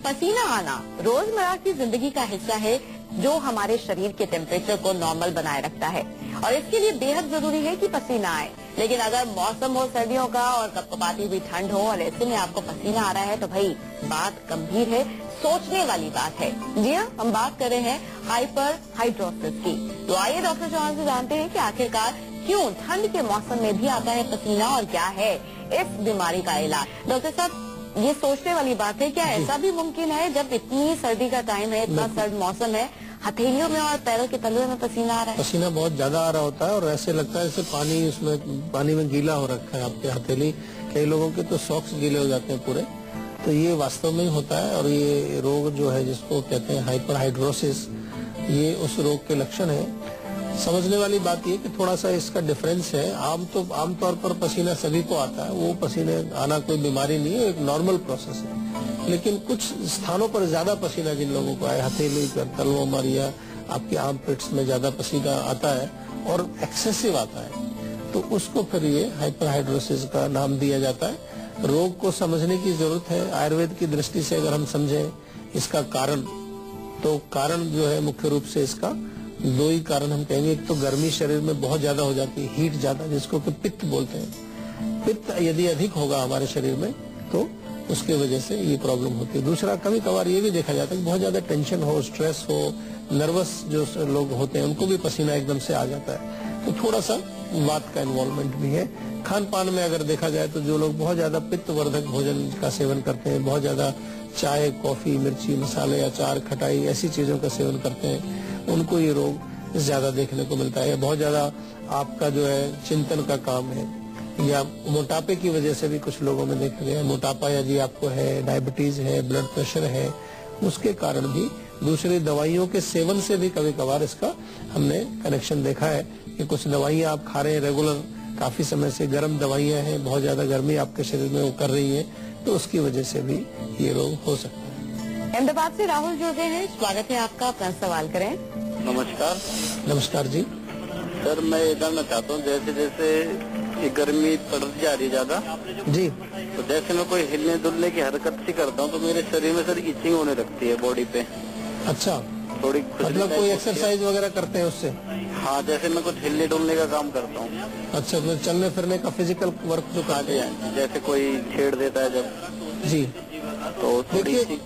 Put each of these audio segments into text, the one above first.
पसीना आना रोजमर्रा की जिंदगी का हिस्सा है जो हमारे शरीर के टेम्परेचर को नॉर्मल बनाए रखता है और इसके लिए बेहद जरूरी है कि पसीना आए। लेकिन अगर मौसम हो सर्दियों का और कपकपाती हुई ठंड हो और ऐसे में आपको पसीना आ रहा है तो भाई बात गंभीर है, सोचने वाली बात है। जी हाँ, हम बात कर रहे हैं हाइपर हाइड्रोसिस की। तो आइए डॉक्टर चौहान से जानते हैं कि आखिरकार क्यों ठंड के मौसम में भी आता है पसीना और क्या है इस बीमारी का इलाज। डॉक्टर साहब, ये सोचने वाली बात है, क्या ऐसा भी मुमकिन है जब इतनी सर्दी का टाइम है, इतना सर्द मौसम है, हथेलियों में और पैरों के तलुओं में पसीना आ रहा है? पसीना बहुत ज्यादा आ रहा होता है और ऐसे लगता है जैसे पानी में गीला हो रखा है आपके हथेली। कई लोगों के तो सॉक्स गीले हो जाते हैं पूरे। तो ये वास्तव में होता है और ये रोग जो है जिसको कहते हैं हाइपर हाइड्रोसिस, ये उस रोग के लक्षण है। समझने वाली बात ये कि थोड़ा सा इसका डिफरेंस है। आमतौर पर पसीना सभी को आता है, वो पसीने आना कोई बीमारी नहीं है, एक नॉर्मल प्रोसेस है। लेकिन कुछ स्थानों पर ज्यादा पसीना जिन लोगों को आए, हथेली पर, तलवों पर या आपके आर्म पिट्स में ज्यादा पसीना आता है और एक्सेसिव आता है, तो उसको फिर ये हाइपर हाइड्रोसिस का नाम दिया जाता है। रोग को समझने की जरूरत है। आयुर्वेद की दृष्टि से अगर हम समझें इसका कारण, तो कारण जो है मुख्य रूप से इसका दो ही कारण हम कहेंगे। एक तो गर्मी शरीर में बहुत ज्यादा हो जाती है, हीट ज्यादा, जिसको कि पित्त बोलते हैं। पित्त यदि अधिक होगा हमारे शरीर में तो उसके वजह से ये प्रॉब्लम होती है। दूसरा, कभी कभार ये भी देखा जाता है कि बहुत ज्यादा टेंशन हो, स्ट्रेस हो, नर्वस जो लोग होते हैं उनको भी पसीना एकदम से आ जाता है। तो थोड़ा सा वात का इन्वॉल्वमेंट भी है। खान पान में अगर देखा जाए तो जो लोग बहुत ज्यादा पित्त वर्धक भोजन का सेवन करते हैं, बहुत ज्यादा चाय, कॉफी, मिर्ची, मसाले, अचार, खटाई ऐसी चीजों का सेवन करते हैं, उनको ये रोग ज्यादा देखने को मिलता है। बहुत ज्यादा आपका जो है चिंतन का काम है या मोटापे की वजह से भी कुछ लोगों में देखा गया है। मोटापा यदि आपको है, डायबिटीज है, ब्लड प्रेशर है, उसके कारण भी दूसरी दवाइयों के सेवन से भी कभी कभार इसका हमने कनेक्शन देखा है कि कुछ दवाइयां आप खा रहे हैं रेगुलर, काफी समय से गर्म दवाइयां हैं, बहुत ज्यादा गर्मी आपके शरीर में वो कर रही है, तो उसकी वजह से भी ये रोग हो सकता है। अहमदाबाद से राहुल जुड़ गए हैं, स्वागत है आपका, अपना सवाल करें। नमस्कार। नमस्कार जी। सर, मैं ये जानना चाहता हूँ, जैसे जैसे ये गर्मी बढ़ती जा रही है ज्यादा जी, तो जैसे मैं कोई हिलने डुलने की हरकत सी करता हूँ तो मेरे शरीर में सर इचिंग होने लगती है बॉडी पे। अच्छा, थोड़ी मतलब कोई एक्सरसाइज वगैरह करते हैं उससे? हाँ, जैसे मैं कुछ हिलने डुलने का काम करता हूँ। अच्छा, तो चलने फिरने का फिजिकल वर्क जो करते हैं, जैसे कोई छेड़ देता है जब जी, तो थोड़ी देखिए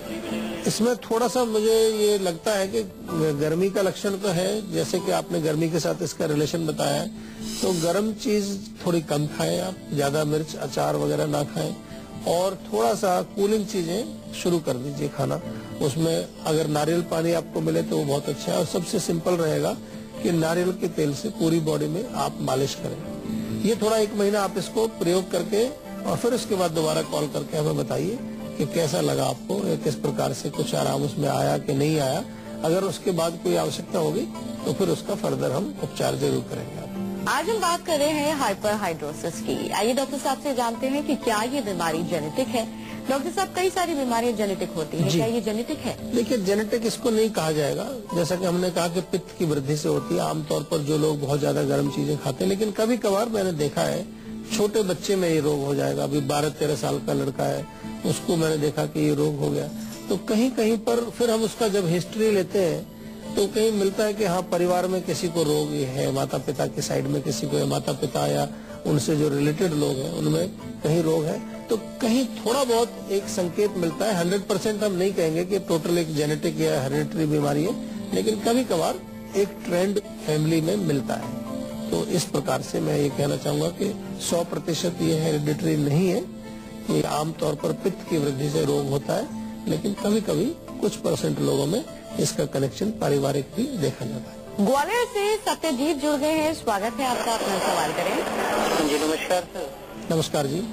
इसमें थोड़ा सा मुझे ये लगता है कि गर्मी का लक्षण तो है, जैसे कि आपने गर्मी के साथ इसका रिलेशन बताया है, तो गर्म चीज थोड़ी कम खाएं आप, ज्यादा मिर्च, अचार वगैरह ना खाएं और थोड़ा सा कूलिंग चीजें शुरू कर दीजिए खाना। उसमें अगर नारियल पानी आपको मिले तो वो बहुत अच्छा है और सबसे सिंपल रहेगा कि नारियल के तेल से पूरी बॉडी में आप मालिश करें। ये थोड़ा 1 महीना आप इसको प्रयोग करके और फिर उसके बाद दोबारा कॉल करके हमें बताइए कि कैसा लगा आपको, किस प्रकार से कुछ आराम उसमें आया कि नहीं आया। अगर उसके बाद कोई आवश्यकता होगी तो फिर उसका फर्दर हम उपचार जरूर करेंगे। आज हम बात कर रहे हैं हाइपर हाइड्रोसिस की। आइए डॉक्टर साहब से जानते हैं कि क्या ये बीमारी जेनेटिक है। डॉक्टर साहब, कई सारी बीमारियां जेनेटिक होती हैं, क्या ये जेनेटिक है? देखिए, जेनेटिक इसको नहीं कहा जाएगा। जैसा कि हमने कहा कि पित्त की वृद्धि से होती है, आमतौर पर जो लोग बहुत ज्यादा गर्म चीजें खाते हैं, लेकिन कभी कभार मैंने देखा है छोटे बच्चे में ये रोग हो जाएगा। अभी 12-13 साल का लड़का है, उसको मैंने देखा कि ये रोग हो गया। तो कहीं कहीं पर फिर हम उसका जब हिस्ट्री लेते हैं तो कहीं मिलता है कि हाँ, परिवार में किसी को रोग है, माता पिता की साइड में किसी को है, माता पिता या उनसे जो रिलेटेड लोग हैं उनमें कहीं रोग है, तो कहीं थोड़ा बहुत एक संकेत मिलता है। 100% हम नहीं कहेंगे कि टोटल एक जेनेटिक या हेरिडिटरी बीमारी है, लेकिन कभी कभार एक ट्रेंड फैमिली में मिलता है। तो इस प्रकार से मैं ये कहना चाहूंगा कि 100% ये हेरिडिटरी नहीं है। ये आमतौर पर पित्त की वृद्धि से रोग होता है, लेकिन कभी कभी कुछ % लोगों में इसका कनेक्शन पारिवारिक भी देखा जाता है। ग्वालियर से सत्यजीत जुड़ गए हैं, स्वागत है आपका, अपना सवाल करें। जी नमस्कार सर। नमस्कार जी।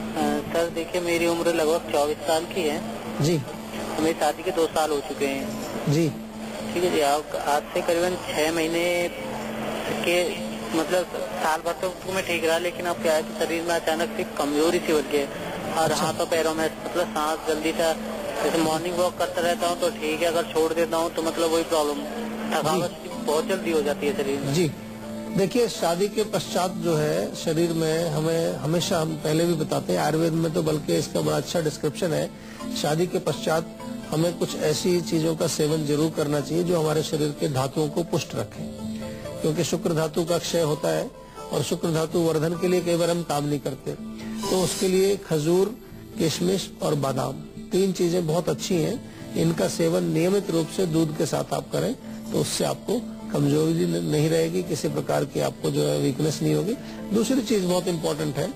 सर देखिए, मेरी उम्र लगभग 24 साल की है जी। मेरी शादी के 2 साल हो चुके हैं जी। ठीक है जी। आज से करीबन 6 महीने के मतलब साल भर तो मैं ठीक रहा, लेकिन अब क्या है कि शरीर में अचानक से कमजोरी सी बढ़ गई और हाथों पैरों में मतलब सांस जल्दी सा, जैसे मॉर्निंग वॉक करता रहता हूँ तो ठीक है, अगर छोड़ देता हूँ तो मतलब वही प्रॉब्लम, थकावट बहुत जल्दी हो जाती है शरीर में। जी। देखिए, शादी के पश्चात जो है शरीर में हमें हमेशा, हम पहले भी बताते हैं, आयुर्वेद में तो बल्कि इसका बड़ा अच्छा डिस्क्रिप्शन है, शादी के पश्चात हमें कुछ ऐसी चीजों का सेवन जरूर करना चाहिए जो हमारे शरीर के धातुओं को पुष्ट रखे, क्योंकि शुक्र धातु का क्षय होता है और शुक्र धातु वर्धन के लिए कई बार हम काम नहीं करते। तो उसके लिए खजूर, किशमिश और बादाम, 3 चीजें बहुत अच्छी हैं। इनका सेवन नियमित रूप से दूध के साथ आप करें तो उससे आपको कमजोरी नहीं रहेगी, किसी प्रकार की आपको जो है वीकनेस नहीं होगी। दूसरी चीज बहुत इम्पोर्टेंट है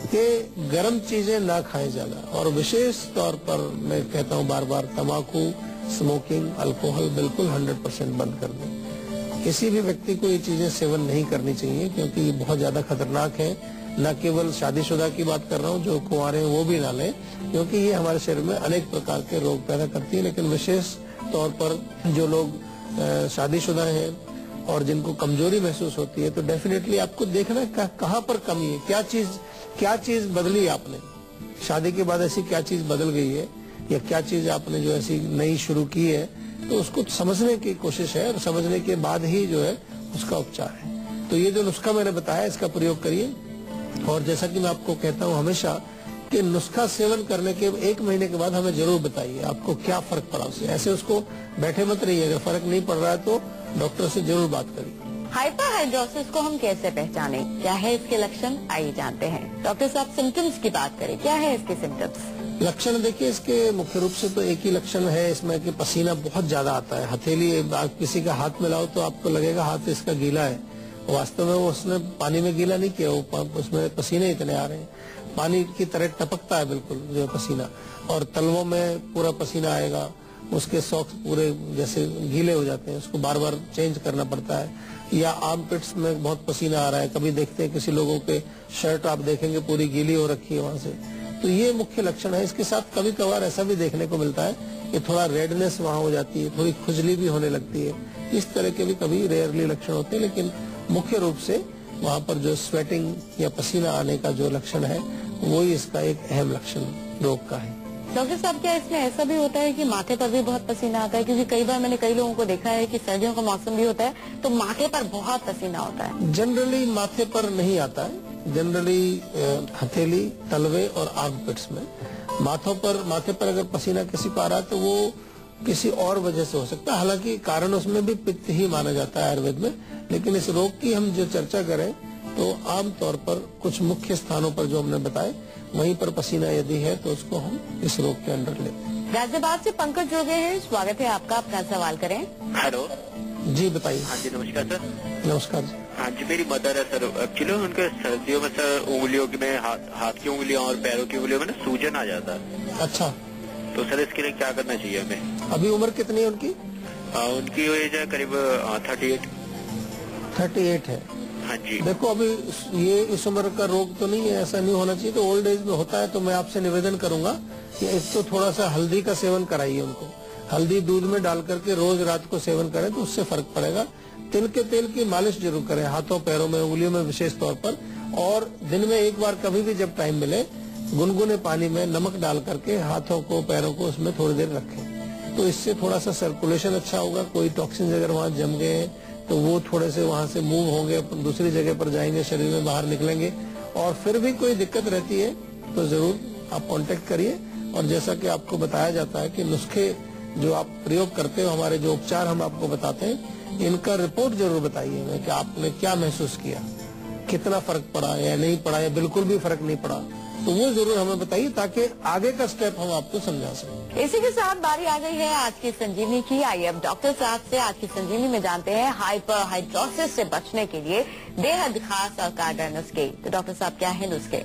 कि गर्म चीजें ना खाएं ज्यादा, और विशेष तौर पर मैं कहता हूँ बार बार, तंबाकू, स्मोकिंग, अल्कोहल बिल्कुल 100% बंद कर दें। किसी भी व्यक्ति को ये चीजें सेवन नहीं करनी चाहिए, क्योंकि ये बहुत ज्यादा खतरनाक है। न केवल शादीशुदा की बात कर रहा हूँ, जो कुंवारे हैं वो भी ना लें, क्योंकि ये हमारे शरीर में अनेक प्रकार के रोग पैदा करती है। लेकिन विशेष तौर पर जो लोग शादीशुदा हैं और जिनको कमजोरी महसूस होती है, तो डेफिनेटली आपको देखना कहाँ पर कमी है, क्या चीज बदली आपने शादी के बाद, ऐसी क्या चीज बदल गई है या क्या चीज आपने जो ऐसी नई शुरू की है, तो उसको समझने की कोशिश है और समझने के बाद ही जो है उसका उपचार है। तो ये जो नुस्खा मैंने बताया, इसका प्रयोग करिए। और जैसा कि मैं आपको कहता हूँ हमेशा कि नुस्खा सेवन करने के 1 महीने के बाद हमें जरूर बताइए आपको क्या फर्क पड़ा उससे। ऐसे उसको बैठे मत रहिए, अगर फर्क नहीं पड़ रहा है तो डॉक्टर से जरूर बात करिए। हाइपरहाइड्रोसिस को हम कैसे पहचाने, क्या है इसके लक्षण, आइए जानते हैं। डॉक्टर साहब, सिम्टम्स की बात करें, क्या है इसके सिम्टम्स? लक्षण देखिए, इसके मुख्य रूप से तो एक ही लक्षण है इसमें कि पसीना बहुत ज्यादा आता है। हथेली आप किसी का हाथ में लाओ तो आपको लगेगा हाथ इसका गीला है, वास्तव में वो उसने पानी में गीला नहीं किया, वो उसमें पसीने इतने आ रहे हैं, पानी की तरह टपकता है बिल्कुल जो पसीना, और तलवों में पूरा पसीना आएगा, उसके सॉक्स पूरे जैसे गीले हो जाते हैं, उसको बार बार चेंज करना पड़ता है। या आर्म पिट्स में बहुत पसीना आ रहा है, कभी देखते हैं किसी लोगों के शर्ट आप देखेंगे पूरी गीली हो रखी है वहाँ से, तो ये मुख्य लक्षण है। इसके साथ कभी कभार ऐसा भी देखने को मिलता है कि थोड़ा रेडनेस वहाँ हो जाती है, थोड़ी खुजली भी होने लगती है। इस तरह के भी कभी रेयरली लक्षण होते हैं, लेकिन मुख्य रूप से वहाँ पर जो स्वेटिंग या पसीना आने का जो लक्षण है वही इसका एक अहम लक्षण रोग का है। डॉक्टर साहब, क्या इसमें ऐसा भी होता है कि माथे पर भी बहुत पसीना आता है? क्योंकि कई बार मैंने कई लोगों को देखा है कि सर्दियों का मौसम भी होता है तो माथे पर बहुत पसीना होता है। जनरली माथे पर नहीं आता है, जनरली हथेली, तलवे और आर्मपिट्स में। माथे पर अगर पसीना किसी को आ रहा है तो वो किसी और वजह से हो सकता है, हालांकि कारण उसमें भी पित्त ही माना जाता है आयुर्वेद में। लेकिन इस रोग की हम जो चर्चा करें तो आमतौर पर कुछ मुख्य स्थानों पर जो हमने बताए वहीं पर पसीना यदि है तो उसको हम इस रोग के अंडर लेते हैं। गाजियाबाद से पंकज जुड़ गए हैं, स्वागत है आपका, अपना सवाल करें। हेलो जी बताइए। हाँ जी, नमस्कार सर। नमस्कार जी। हाँ जी, मेरी मदर है सर, एक्चुअली उनके सर्दियों में सर उंगलियों में, हाथ की उंगलियों और पैरों की उंगलियों में ना सूजन आ जाता है। अच्छा, तो सर इसके लिए क्या करना चाहिए हमें? अभी उम्र कितनी है उनकी? उनकी एज है करीब 38 है। हाँ जी। देखो, अभी ये इस उम्र का रोग तो नहीं है, ऐसा नहीं होना चाहिए, तो ओल्ड एज में होता है। तो मैं आपसे निवेदन करूंगा कि एक तो थोड़ा सा हल्दी का सेवन कराइए उनको, हल्दी दूध में डाल करके रोज रात को सेवन करें तो उससे फर्क पड़ेगा। तिल के तेल की मालिश जरूर करें, हाथों, पैरों में, उंगलियों में विशेष तौर पर, और दिन में एक बार कभी भी जब टाइम मिले गुनगुने पानी में नमक डाल करके हाथों को, पैरों को उसमें थोड़ी देर रखें, तो इससे थोड़ा सा सर्कुलेशन अच्छा होगा। कोई टॉक्सिन अगर वहाँ जम गए तो वो थोड़े से वहाँ से मूव होंगे, दूसरी जगह पर जाएंगे, शरीर में बाहर निकलेंगे। और फिर भी कोई दिक्कत रहती है तो जरूर आप कांटेक्ट करिए। और जैसा कि आपको बताया जाता है कि नुस्खे जो आप प्रयोग करते हो, हमारे जो उपचार हम आपको बताते हैं, इनका रिपोर्ट जरूर बताइए हमें कि आपने क्या महसूस किया, कितना फर्क पड़ा या नहीं पड़ा या बिल्कुल भी फर्क नहीं पड़ा, तो वो जरूर हमें बताइए ताकि आगे का स्टेप हम आपको समझा सकें। इसी के साथ बारी आ गई है आज की संजीवनी की। आइए अब डॉक्टर साहब से आज की संजीवनी में जानते हैं हाइपरहाइड्रोसिस से बचने के लिए बेहद खास और कारगर नुस्खे। तो डॉक्टर साहब, क्या है नुस्खे?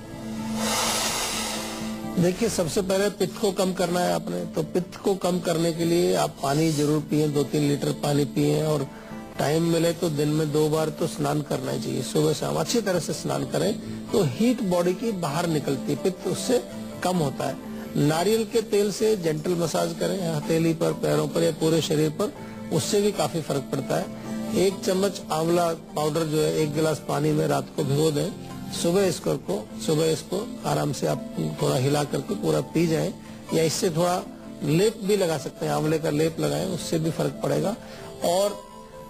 देखिए, सबसे पहले पित्त को कम करना है आपने, तो पित्त को कम करने के लिए आप पानी जरूर पिए, 2-3 लीटर पानी पिए, और टाइम मिले तो दिन में 2 बार तो स्नान करना चाहिए, सुबह शाम अच्छी तरह से स्नान करें तो हीट बॉडी की बाहर निकलती है, पित्त उससे कम होता है। नारियल के तेल से जेंटल मसाज करें हथेली पर, पैरों पर या पूरे शरीर पर, उससे भी काफी फर्क पड़ता है। 1 चम्मच आंवला पाउडर जो है 1 गिलास पानी में रात को भिगो दें, सुबह इसको आराम से आप थोड़ा हिला करके पूरा पी जाएं, या इससे थोड़ा लेप भी लगा सकते हैं, आंवले का लेप लगाएं, उससे भी फर्क पड़ेगा। और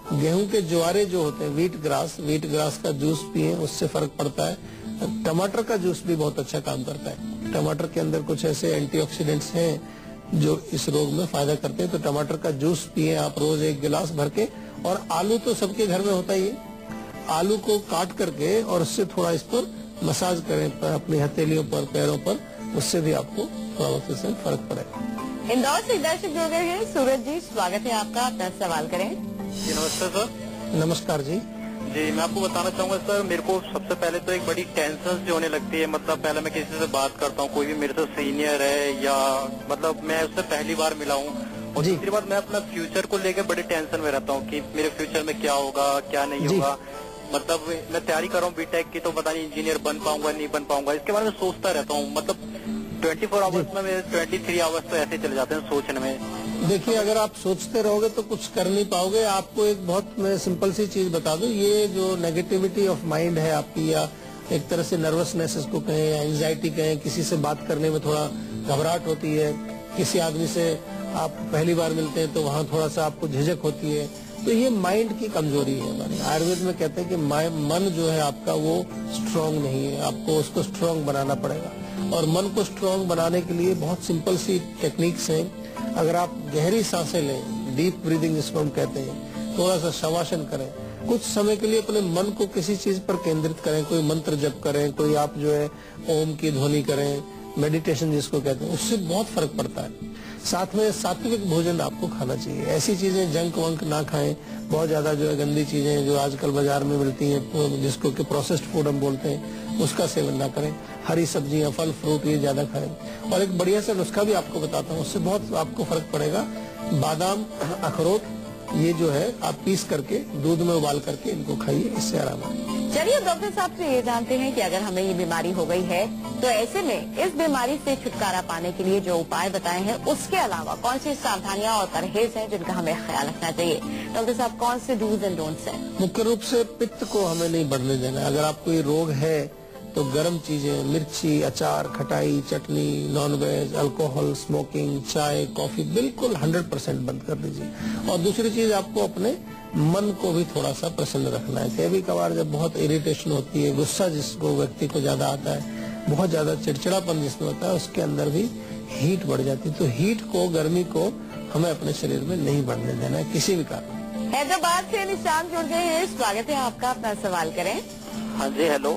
गेहूं के ज्वारे जो होते हैं, वीट ग्रास का जूस पिए, उससे फर्क पड़ता है। टमाटर का जूस भी बहुत अच्छा काम करता है। टमाटर के अंदर कुछ ऐसे एंटीऑक्सीडेंट्स हैं जो इस रोग में फायदा करते हैं। तो टमाटर का जूस पिए आप रोज 1 गिलास भर के। और आलू तो सबके घर में होता ही है, आलू को काट करके और उससे थोड़ा इस पर मसाज करें अपनी हथेलियों पर, पैरों पर, उससे भी आपको थोड़ा बहुत इससे फर्क पड़ेगा। इंदौर से दर्शक जुड़ गए हैं। सूरज जी, स्वागत है आपका, अपना सवाल करें। जी नमस्ते सर। नमस्कार जी। जी मैं आपको बताना चाहूंगा सर, मेरे को सबसे पहले तो एक बड़ी टेंशन जो होने लगती है। मतलब पहले मैं किसी से बात करता हूँ, कोई भी मेरे से सीनियर है या मतलब मैं उससे पहली बार मिला हूँ, और दूसरी बात मैं अपना फ्यूचर को लेकर बड़ी टेंशन में रहता हूँ कि मेरे फ्यूचर में क्या होगा क्या नहीं होगा। मतलब मैं तैयारी कर रहा हूँ बीटेक की, तो पता नहीं इंजीनियर बन पाऊंगा नहीं बन पाऊंगा, इसके बारे में सोचता रहता हूँ। मतलब 24 आवर्स में मेरे 23 आवर्स तो ऐसे चले जाते हैं सोचने में। देखिए, अगर आप सोचते रहोगे तो कुछ कर नहीं पाओगे। आपको एक बहुत मैं सिंपल सी चीज बता दूं, ये जो नेगेटिविटी ऑफ माइंड है आपकी, या एक तरह से नर्वसनेस इसको कहें या एंजाइटी कहें, किसी से बात करने में थोड़ा घबराहट होती है, किसी आदमी से आप पहली बार मिलते हैं तो वहाँ थोड़ा सा आपको झिझक होती है, तो ये माइंड की कमजोरी है। हमारे आयुर्वेद में कहते हैं कि मन जो है आपका वो स्ट्रांग नहीं है, आपको उसको स्ट्रांग बनाना पड़ेगा। और मन को स्ट्रांग बनाने के लिए बहुत सिंपल सी टेक्निक्स हैं। अगर आप गहरी सांसें लें, डीप ब्रीदिंग जिसको हम कहते हैं, थोड़ा सा शवासन करें, कुछ समय के लिए अपने मन को किसी चीज पर केंद्रित करें, कोई मंत्र जप करें, कोई आप जो है ओम की ध्वनि करें, मेडिटेशन जिसको कहते हैं, उससे बहुत फर्क पड़ता है। साथ में सात्विक भोजन आपको खाना चाहिए। ऐसी चीजें जंक वंक ना खाएं, बहुत ज्यादा जो है गंदी चीजें जो आजकल बाजार में मिलती हैं, जिसको कि प्रोसेस्ड फूड हम बोलते हैं, उसका सेवन ना करें। हरी सब्जियां, फल फ्रूट ये ज्यादा खाएं। और एक बढ़िया सा नुस्खा भी आपको बताता हूँ, उससे बहुत आपको फर्क पड़ेगा। बादाम, अखरोट, ये जो है आप पीस करके दूध में उबाल करके इनको खाइए, इससे आराम आएगा। चलिए डॉक्टर साहब से ये जानते हैं कि अगर हमें ये बीमारी हो गई है तो ऐसे में इस बीमारी से छुटकारा पाने के लिए जो उपाय बताए हैं उसके अलावा कौन सी सावधानियां और परहेज हैं जिनका हमें ख्याल रखना चाहिए। डॉक्टर साहब, कौन से डूज एंड डोंट्स हैं? मुख्य रूप से पित्त को हमें नहीं बढ़ने देना। अगर आपको ये रोग है तो गर्म चीजें, मिर्ची, अचार, खटाई, चटनी, नॉनवेज, अल्कोहल, स्मोकिंग, चाय, कॉफी बिल्कुल 100% बंद कर दीजिए। और दूसरी चीज, आपको अपने मन को भी थोड़ा सा प्रसन्न रखना है। कभी कभार जब बहुत इरिटेशन होती है, गुस्सा जिसको व्यक्ति को ज्यादा आता है, बहुत ज्यादा चिड़चिड़ापन जिसमें होता है, उसके अंदर भी हीट बढ़ जाती है। तो हीट को, गर्मी को हमें अपने शरीर में नहीं बढ़ने देना है किसी भी कारण। हैदराबाद से निशान जुड़ गए हैं, स्वागत है आपका, अपना सवाल करें। हाँ जी, हेलो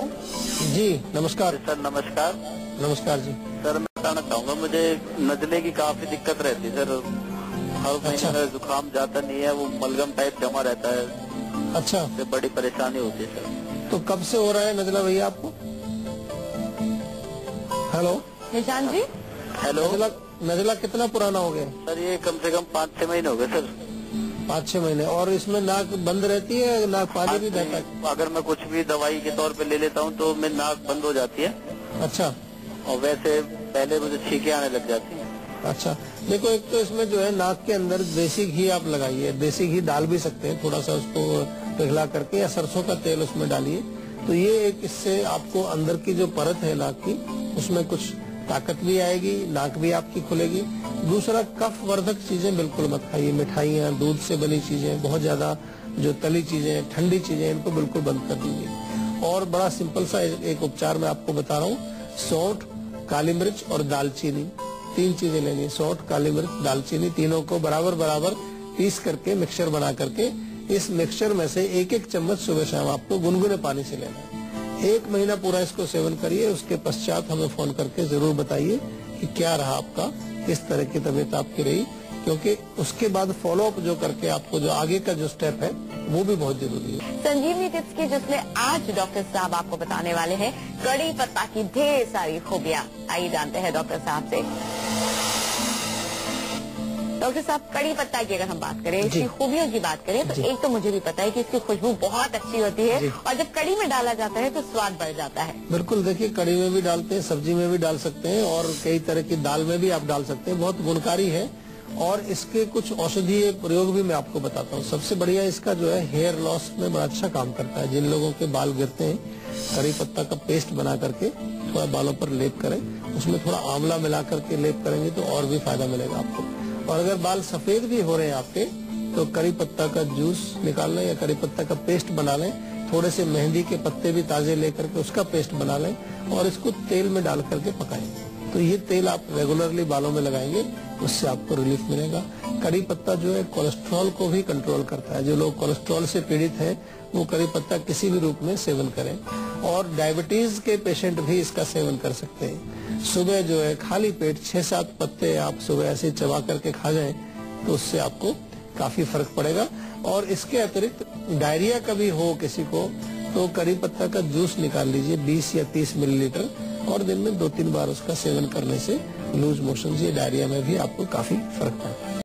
जी नमस्कार। सर नमस्कार। नमस्कार जी। सर मैं बताना चाहूंगा, मुझे नजले की काफी दिक्कत रहती है सर। हर महीने में जुकाम जाता नहीं है, वो मलगम टाइप जमा रहता है। अच्छा, से बड़ी परेशानी होती है सर। तो कब से हो रहा है नजला भैया आपको? हेलो निशान जी। हेलो, नजला कितना पुराना हो गया? सर ये कम से कम 5-6 महीने हो गए सर। 5-6 महीने। और इसमें नाक बंद रहती है, नाक पानी भी बहता है? अगर मैं कुछ भी दवाई के तौर पे ले लेता हूँ तो मेरी नाक बंद हो जाती है। अच्छा। और वैसे पहले मुझे छींकें आने लग जाती हैं। अच्छा, देखो, एक तो इसमें जो है नाक के अंदर देसी घी आप लगाइए, देसी घी डाल भी सकते हैं, थोड़ा सा उसको पिघला करके, या सरसों का तेल उसमें डालिए। तो ये एक, इससे आपको अंदर की जो परत है नाक की, उसमें कुछ ताकत भी आएगी, नाक भी आपकी खुलेगी। दूसरा, कफ वर्धक चीजें बिल्कुल मत खाइए, मिठाइयाँ, दूध से बनी चीजें, बहुत ज्यादा जो तली चीजें, ठंडी चीजें, इनको बिल्कुल बंद कर दीजिए। और बड़ा सिंपल सा एक उपचार मैं आपको बता रहा हूँ। सौंठ, काली मिर्च और दालचीनी, 3 चीजें लेनी है। सौंठ, काली मिर्च, दालचीनी, तीनों को बराबर बराबर पीस करके मिक्सचर बना करके, इस मिक्सचर में से 1-1 चम्मच सुबह शाम आपको गुनगुने पानी से लेना है। 1 महीना पूरा इसको सेवन करिए। उसके पश्चात हमें फोन करके जरूर बताइए कि क्या रहा आपका, किस तरह की तबीयत आपकी रही, क्योंकि उसके बाद फॉलो अप जो करके आपको जो आगे का जो स्टेप है वो भी बहुत जरूरी है। संजीवनी टिप्स की जिसमें आज डॉक्टर साहब आपको बताने वाले हैं कड़ी पत्ता की ढेर सारी खूबियां। आइए जानते हैं डॉक्टर साहब से। डॉक्टर साहब, कड़ी पत्ता की अगर हम बात करें, इसकी खूबियों की बात करें, तो एक तो मुझे भी पता है कि इसकी खुशबू बहुत अच्छी होती है, और जब कड़ी में डाला जाता है तो स्वाद बढ़ जाता है। बिल्कुल, देखिए, कड़ी में भी डालते हैं, सब्जी में भी डाल सकते हैं, और कई तरह की दाल में भी आप डाल सकते हैं। बहुत गुणकारी है, और इसके कुछ औषधीय प्रयोग भी मैं आपको बताता हूँ। सबसे बढ़िया इसका जो है हेयर लॉस में बड़ा अच्छा काम करता है। जिन लोगों के बाल गिरते हैं, कड़ी पत्ता का पेस्ट बना करके थोड़ा बालों पर लेप करें, उसमें थोड़ा आंवला मिला करके लेप करेंगे तो और भी फायदा मिलेगा आपको। और अगर बाल सफेद भी हो रहे हैं आपके, तो करी पत्ता का जूस निकाल लें या करी पत्ता का पेस्ट बना लें, थोड़े से मेहंदी के पत्ते भी ताजे लेकर के उसका पेस्ट बना लें और इसको तेल में डाल करके पकाएं। तो ये तेल आप रेगुलरली बालों में लगाएंगे, उससे आपको रिलीफ मिलेगा। करी पत्ता जो है कोलेस्ट्रॉल को भी कंट्रोल करता है। जो लोग कोलेस्ट्रॉल से पीड़ित है वो करी पत्ता किसी भी रूप में सेवन करें। और डायबिटीज के पेशेंट भी इसका सेवन कर सकते हैं। सुबह जो है खाली पेट 6-7 पत्ते आप सुबह ऐसे चबा करके खा जाएं तो उससे आपको काफी फर्क पड़ेगा। और इसके अतिरिक्त डायरिया कभी हो किसी को तो करी पत्ता का जूस निकाल लीजिए 20 या 30 मिलीलीटर और दिन में 2-3 बार उसका सेवन करने से लूज मोशन या डायरिया में भी आपको काफी फर्क पड़ता है।